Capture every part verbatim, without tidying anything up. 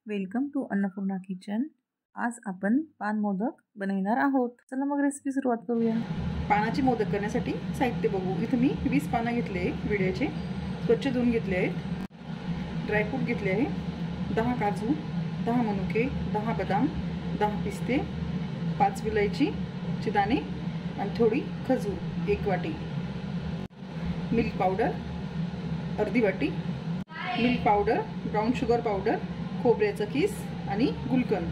Welcome to Annapurna kitchen. आज आपण पान मोदक बनवणार आहोत। चला मग रेसिपी सुरुवात करूया। पानाचे मोदक करण्यासाठी साहित्य बघू। इथे मी वीस पानं घेतले आहे विड्याचे, स्वच्छ धुवून घेतले आहेत। ड्रायफ्रूट घेतले आहे, दहा काजू, दहा मनुके, दहा बदाम, दहा पिस्ते, पाच विलायचीचे दाणे आणि थोडी खजूर एक वाटी। मिल्क पावडर अर्धी वाटी, milk powder, brown sugar powder, खोबऱ्याचा किस आणि गुलकंद।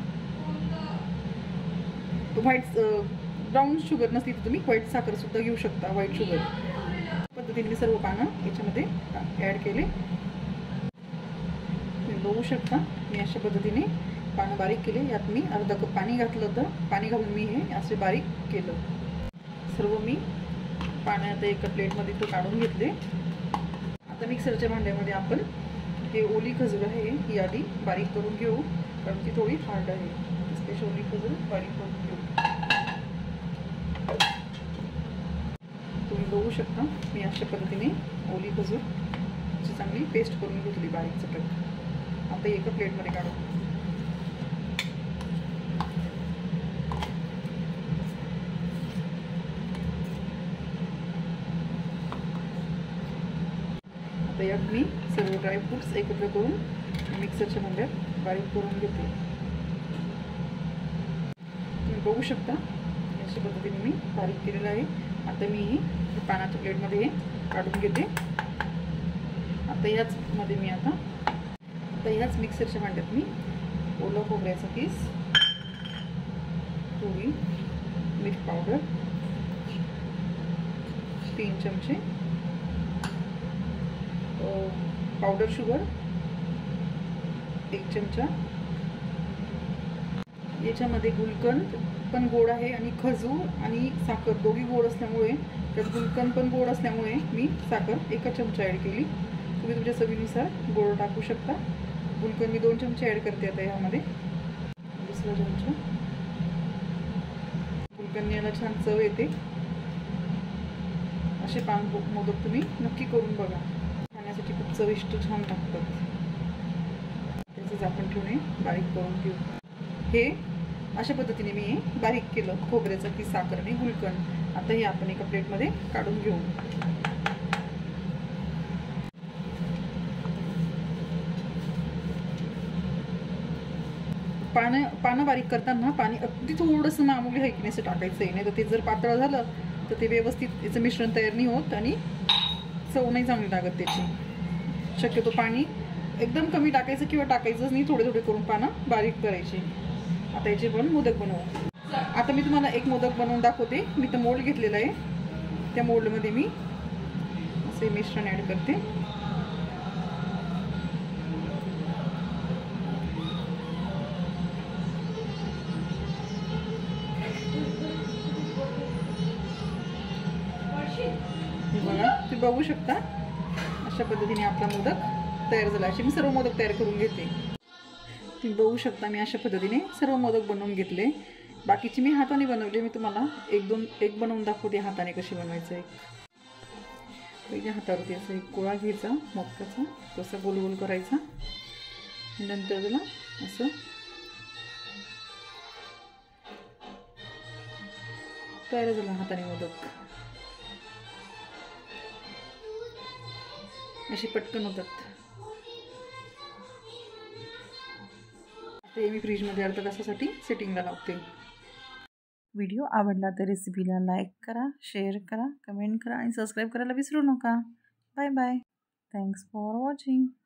व्हाईट ब्राउन शुगर नसली तर तुम्ही व्हाईट साखर सुद्धा घेऊ शकता, व्हाईट शुगर। पद्धतीने सर्व पानं याच्यामध्ये ॲड केले। तुम्ही बघू शकता मी अशा पद्धतीने पानं बारीक केले। यात मी अर्धा कप पाणी घातलं होतं, पाणी घालून मी हे असे बारीक केलं। सर्व मी पाण्यात एका प्लेटमध्ये तो काढून घेतले। आता मिक्सरच्या भांड्यामध्ये आपण हे ओली खजूर आहे ही आधी बारीक करून घेऊ, कारण ती थोडी हार्ड आहे। स्पेशल ओली खजूर बारीक करून घेऊ। तुम्ही बघू शकता मी अशा पद्धतीने ओली खजूरची चांगली पेस्ट करून घेतली बारीक चटक। आता एका प्लेटमध्ये काढू। आता यात मी सर्व ड्रायफ्रूट्स एकत्र करून मिक्सरच्या भांड्यात बारीक करून घेते। तुम्ही बघू शकता अशा पद्धतीने मी बारीक केलेलं आहे। आता मी ही पानाच्या प्लेटमध्ये काढून घेते। आता याच मध्ये मी आता आता ह्याच मिक्सरच्या भांड्यात मी ओला खोबऱ्याचा किस, थोडी मिल्क पावडर, तीन चमचे पावडर शुगर एक चमचा, याच्यामध्ये गुलकंद पण गोड आहे आणि खजूर आणि साखर दोघी गोड असल्यामुळे, त्यात गुलकंद पण गोड असल्यामुळे मी साखर एका चमचा ॲड केली। तुम्ही तुमच्या चवीनुसार गोड टाकू शकता। गुलकंद मी दोन चमचे ॲड करते आता यामध्ये, दुसरा चमचा। गुलकंद याला छान चव येते। असे पान मोदक तुम्ही नक्की करून बघा, खाण्यासाठी खूप चविष्ट छान लागतात। त्याचंच आपण ठेवणे बारीक करून घेऊ। हे अशा पद्धतीने मी बारीक केलं खोबऱ्याचं की साखर आणि गुलकंद। आता हे आपण एका प्लेटमध्ये काढून घेऊ। पानं पानं बारीक करताना पाणी अगदी थोडंसं मामूली हलकीनेसं टाकायचं आहे, नाही तर ते जर पातळ झालं तर ते व्यवस्थित याचं मिश्रण तयार नाही होत आणि चव नाही चांगली लागत त्याची। शक्यतो पाणी एकदम कमी टाकायचं किंवा टाकायचंच नाही, थोडे थोडे करून पानं बारीक करायची। आता याचे पण मोदक बनवू। आता मी तुम्हाला एक मोदक बनवून दाखवते। मी तर मोल्ड घेतलेला आहे, त्या मोल्डमध्ये मी असे मिश्रण ॲड करते। बघा तुम्ही बघू शकता अशा पद्धतीने आपला मोदक तयार झाला। असे मी सर्व मोदक तयार करून घेते। तुम्ही बघू शकता मी अशा पद्धतीने सर्व मोदक बनवून घेतले। बाकीची मी हाताने बनवले। मी तुम्हाला एक दोन एक बनवून दाखवते हाताने कशी बनवायचं। एक पहिल्या हातावरती असं एक गोळा घ्यायचा मोदकाचा, तसा गोल गोल करायचा, नंतर त्याला असं तयार झाला हाताने मोदक। अशी पटकन होतात। ते मी फ्रीजमध्ये अर्धा तासासाठी सेटिंगला लावते। व्हिडिओ आवडला तर रेसिपीला लाईक करा, शेअर करा, कमेंट करा आणि सबस्क्राईब करायला विसरू नका। Bye bye. Thanks for watching.